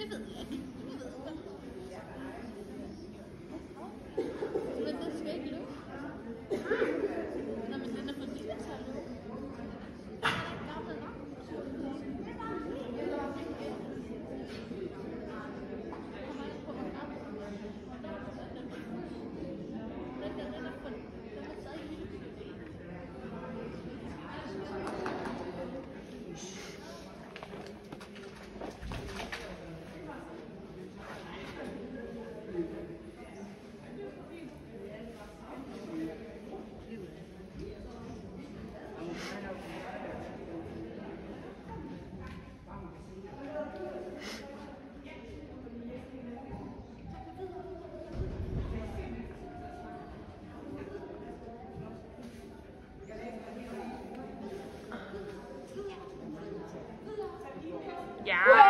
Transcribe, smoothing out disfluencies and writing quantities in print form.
Det ved jeg ikke. Men den skal ikke løbe. Nå, men den er for lille til at løbe. Den er ikke gammel nok. Ja.